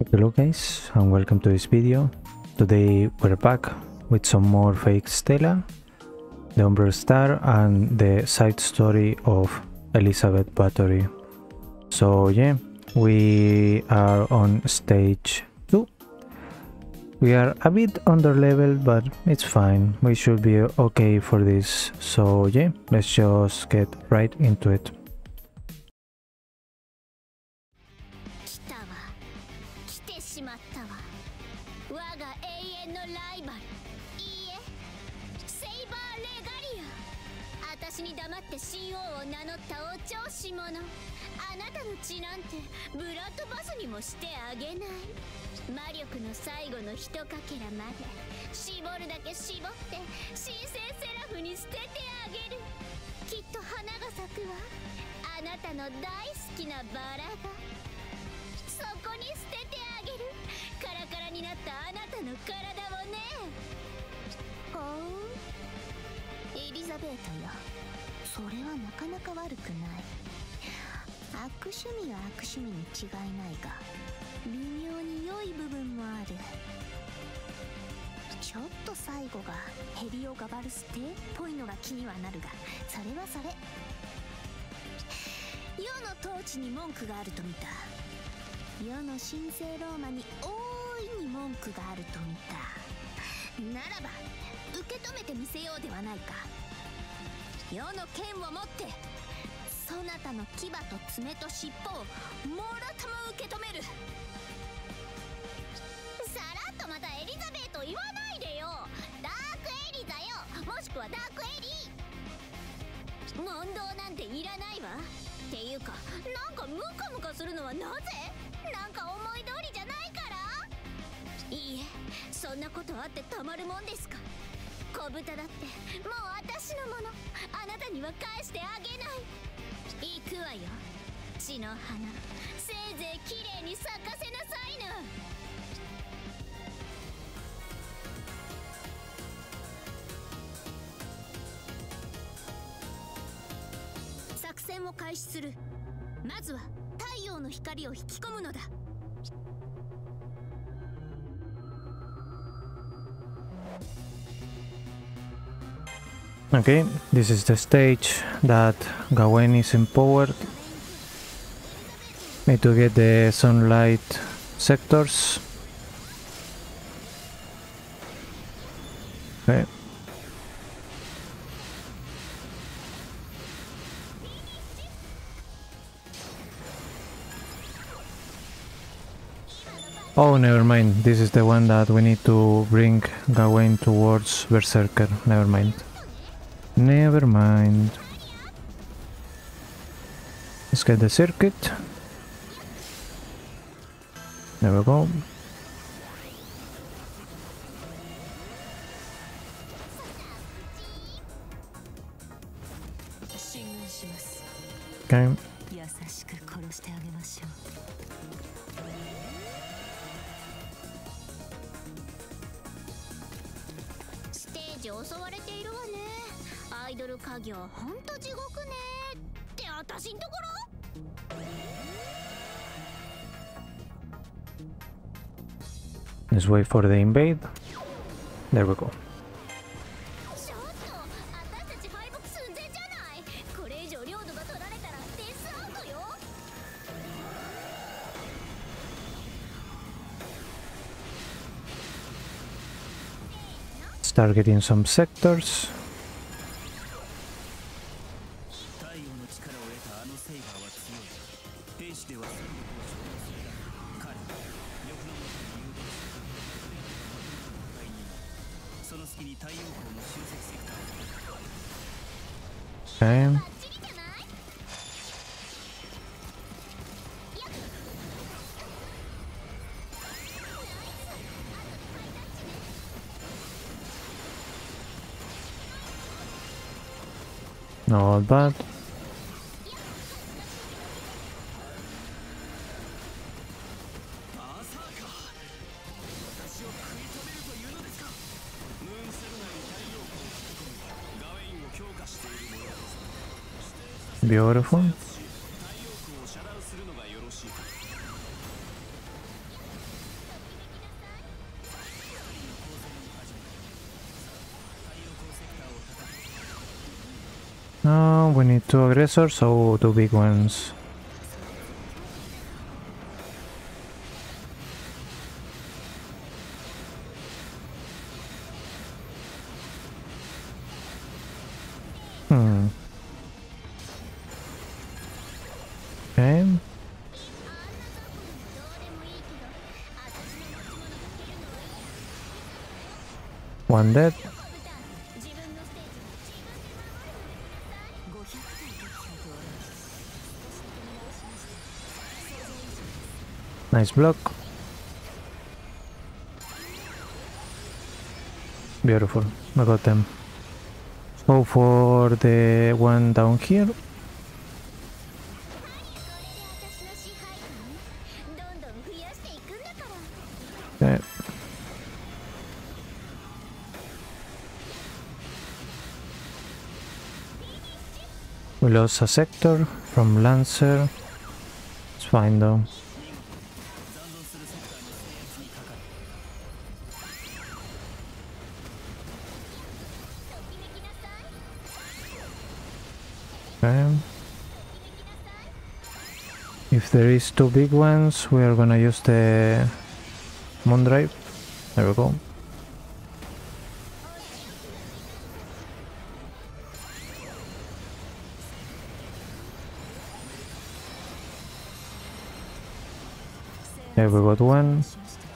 Hello guys, and welcome to this video. Today we're back with some more fake Extella, the Umbral Star, and the side story of Elizabeth Bathory. So yeah, we are on stage 2. We are a bit under level, but it's fine. We should be okay for this. So yeah, let's just get right into it. エリザベートよ、それはなかなか悪くない。悪趣味は悪趣味に違いないが、微妙に良い部分もある。ちょっと最後がヘリオガバルステっぽいのが気にはなるが、それはそれ。世の統治に文句があると見た。世の神聖ローマに大いに文句があると見た。ならば受け止めてみせようではないか。世の剣を持ってそなたの牙と爪と尻尾をもろとも受け止める。さらっとまたエリザベート言わないでよ。ダークエリザよ、もしくはダークエリー。問答なんていらないわ。っていうか、なんかムカムカするのはなぜ？なんか思い通りじゃないから。いいえ、そんなことあってたまるもんですか。小豚だってもう私のもの。あなたには返してあげない。行くわよ、血の花。せいぜいきれいに咲かせなさいな。作戦を開始する。まずは太陽の光を引き込むのだ。 Okay, this is the stage that Gawain is empowered. Need to get the sunlight sectors. Okay. Oh, never mind. This is the one that we need to bring Gawain towards Berserker. Never mind. Never mind. Let's get the circuit. There we go. Okay. Let's wait for the invade. There we go. Start getting some sectors. Okay. Not bad. Beautiful. こ We need two aggressors, so two big ones. Okay. One dead. Nice block. Beautiful. I got them. Go for the one down here. Okay. We lost a sector from Lancer. It's fine though. Okay. If there is two big ones, we are gonna use the Moon Drive. There we go. Okay, we got one.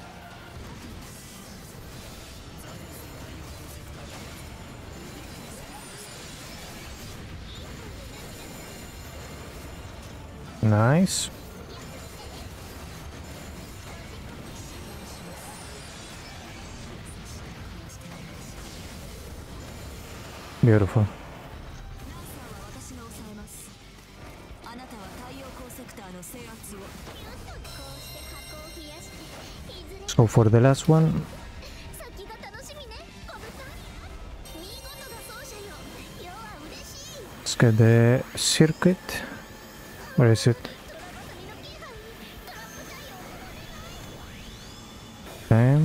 Nice. Beautiful. Let's go for the last one. Let's get the circuit. Where is it? Okay.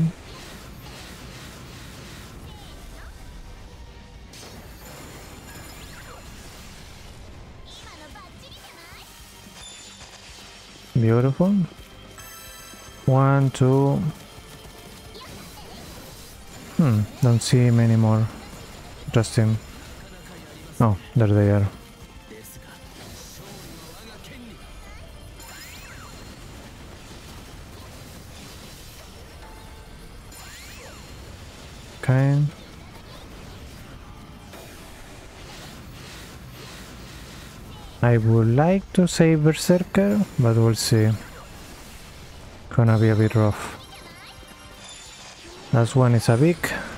Beautiful. 1, 2. Don't see him anymore. Just him. Oh, there they are. Okay. I would like to say Berserker, but we'll see. Gonna be a bit rough. Last one is a big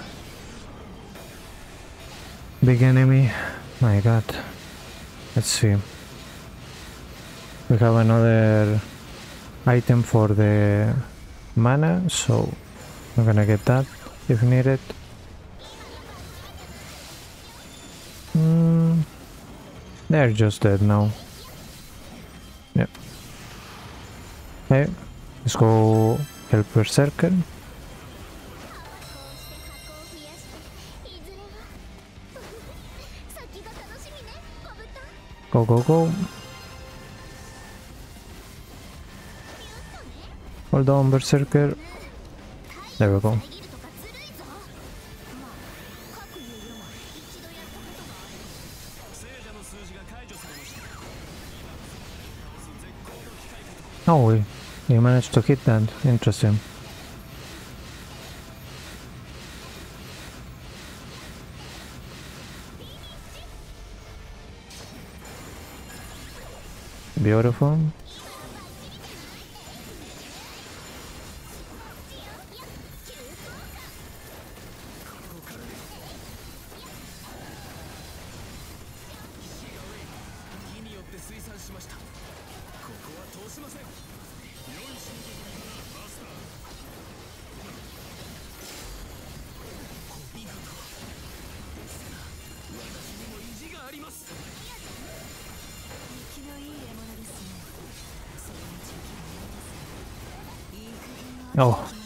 enemy. My god. Let's see. We have another item for the mana, so I'm gonna get that if needed. They're just dead now. Yep. Okay, let's go help Berserker. Go, go, go. Hold on, Berserker. There we go. Oh, we managed to hit that. Interesting. Beautiful. Oh,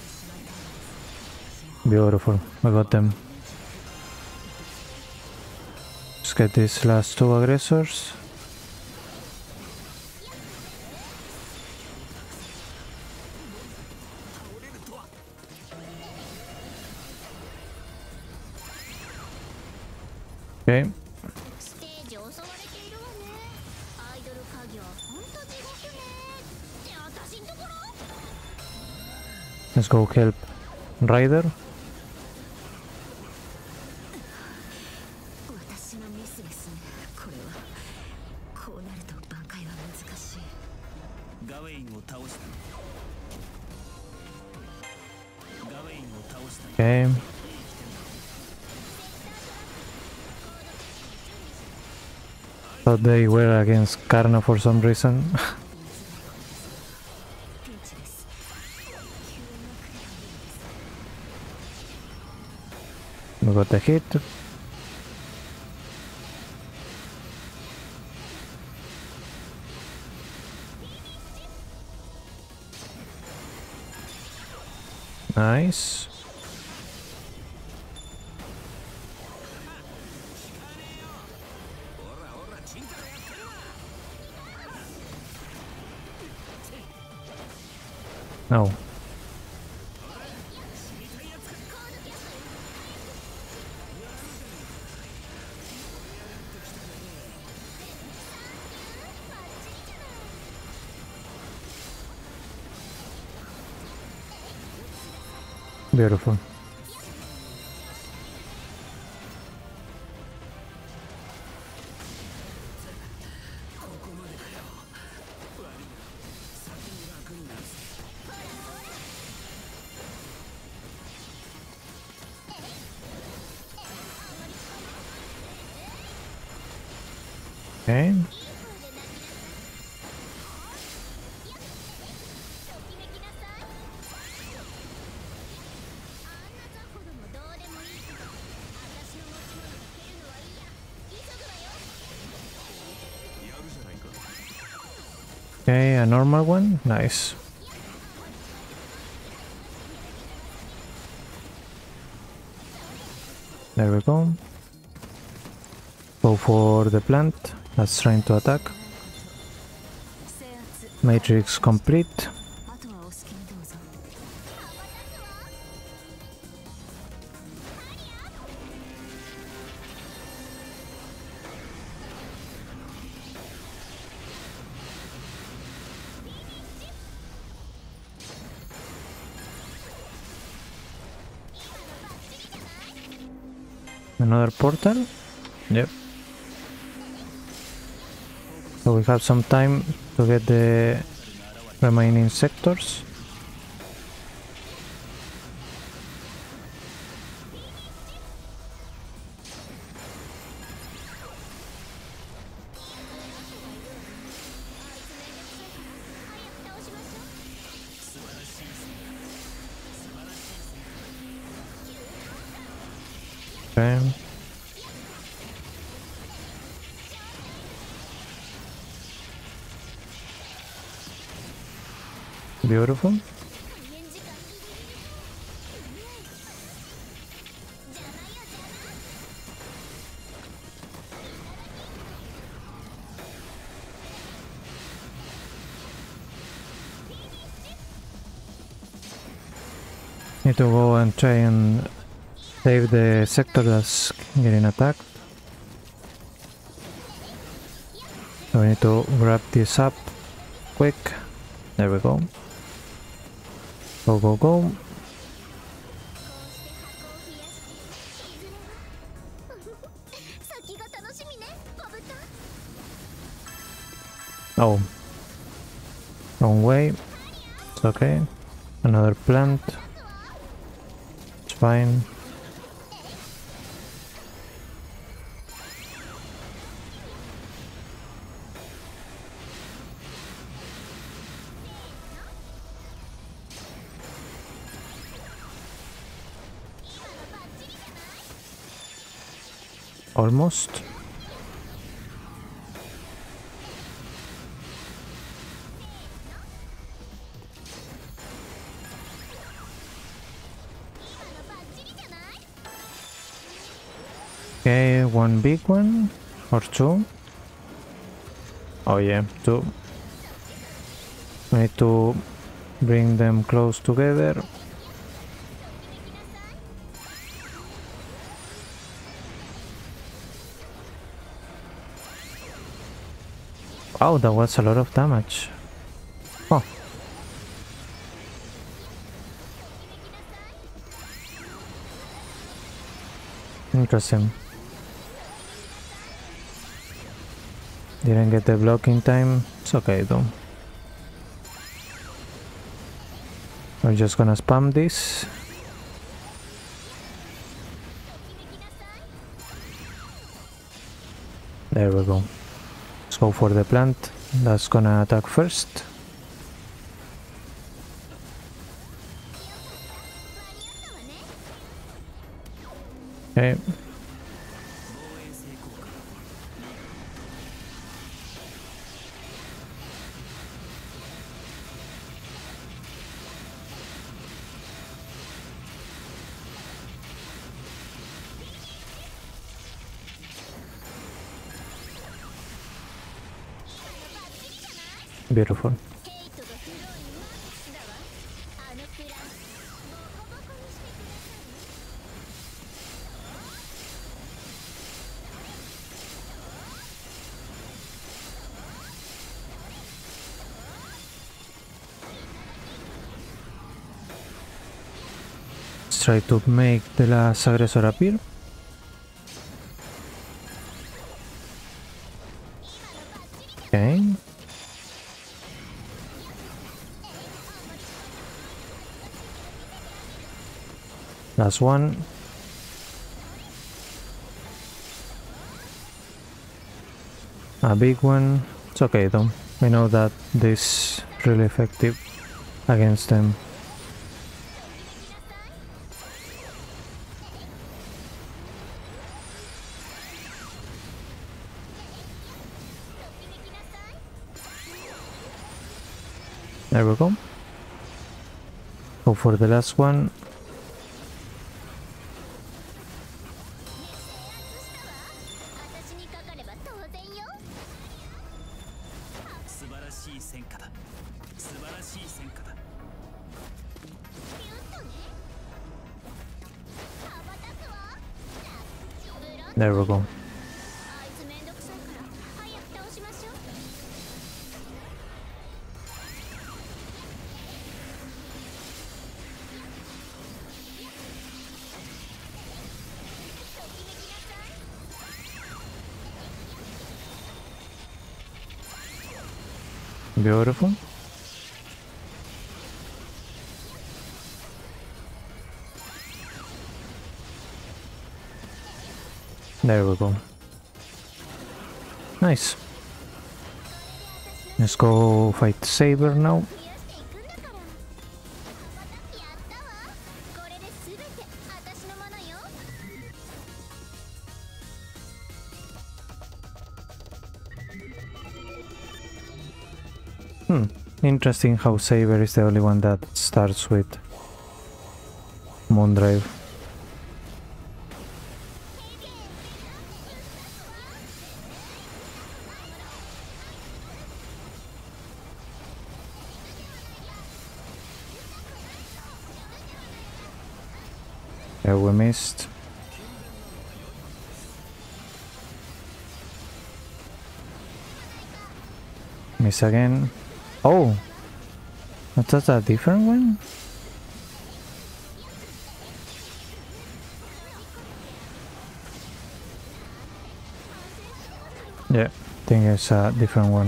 beautiful. I got them. get these last two aggressors. Okay. Let's go help Ryder. Okay. Thought they were against Karna for some reason. We got the hit. Nice. No. Beautiful. Okay. Okay, a normal one. Nice. There we go. Go for the plant. That's trying to attack. Matrix complete. Another portal? Yep. So we have some time to get the remaining sectors. Okay. Beautiful. Need to go and try and save the sector that's getting attacked. So we need to grab this up quick. There we go. Go, go, go. Oh. Wrong way. It's okay. Another plant. It's fine. Almost. Okay, one big one. Or two? Oh yeah, two. We need to bring them close together. Wow, that was a lot of damage. Oh. Interesting. Didn't get the block in time. It's okay though. We're just gonna spam this. There we go. Let's go for the plant. That's gonna attack first. Okay. Beautiful. Let's try to make the last aggressor appear. Okay. Last one. A big one. It's okay though. We know that this is really effective against them. There we go. Go for the last one. There we go. Beautiful. There we go. Nice. Let's go fight Saber now. Interesting how Saber is the only one that starts with Moondrive. Yeah, we missed. Miss again. Oh! Was that a different one? Yeah, I think it's a different one.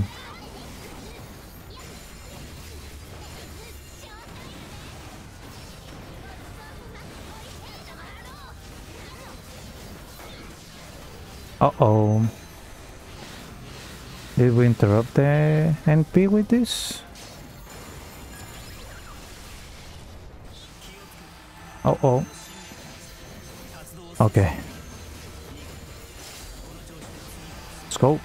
Uh-oh. Did we interrupt the NP with this? Uh-oh. Okay. Let's go.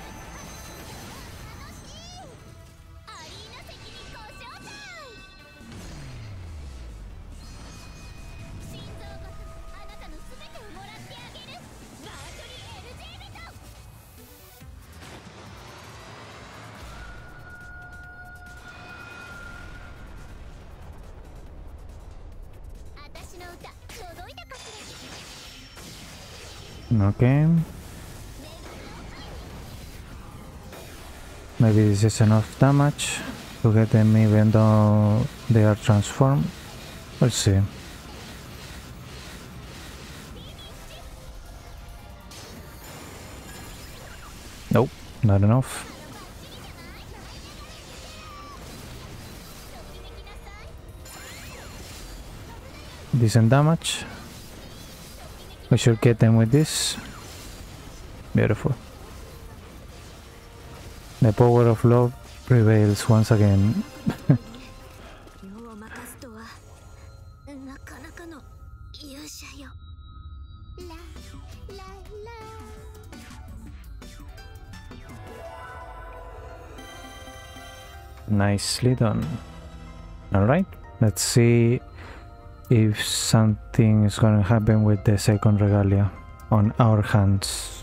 Okay. Maybe this is enough damage to get them even though they are transformed. We'll see. Nope, not enough. Decent damage. We should get them with this. Beautiful. The power of love prevails once again. Nicely done. Alright, let's see if something is gonna happen with the second regalia on our hands.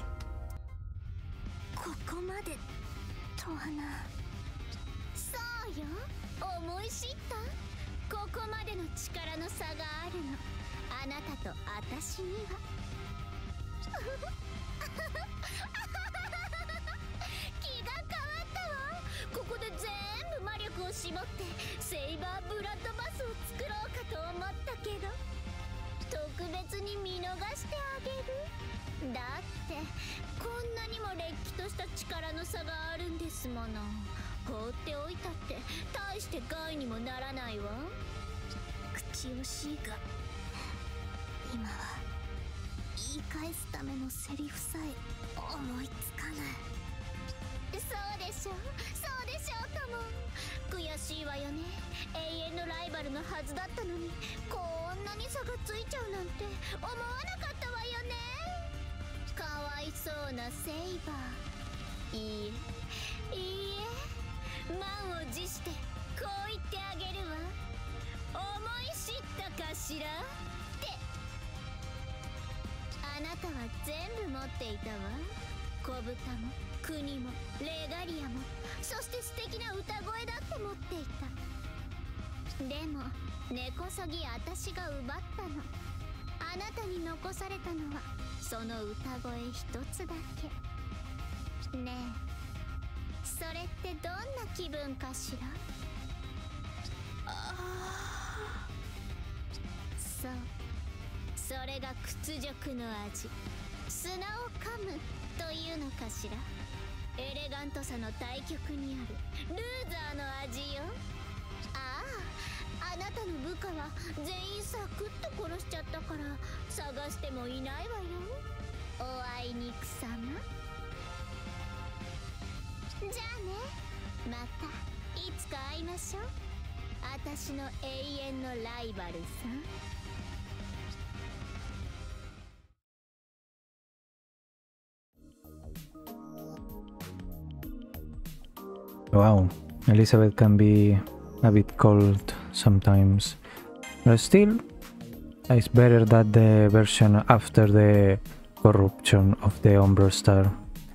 Wow, Elizabeth can be a bit cold sometimes, but still it's better than the version after the corruption of the Umbral Star,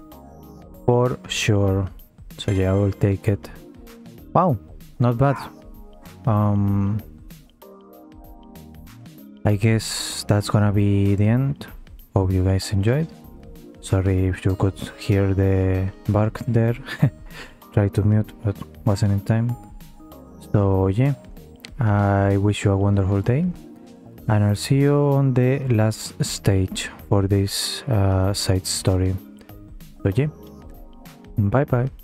for sure. So yeah, I will take it. Wow, not bad. I guess that's gonna be the end. Hope you guys enjoyed. Sorry if you could hear the bark there. Try to mute, but wasn't in time. So yeah, I wish you a wonderful day, and I'll see you on the last stage for this side story. So yeah, bye bye.